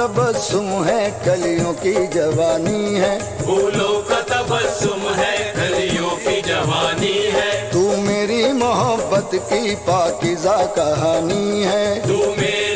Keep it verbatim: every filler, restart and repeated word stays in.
तबस्सुम है कलियों की जवानी है, फूलों का तबस्सुम है कलियों की जवानी है। तू मेरी मोहब्बत की पाकीज़ा कहानी है, तू मेरी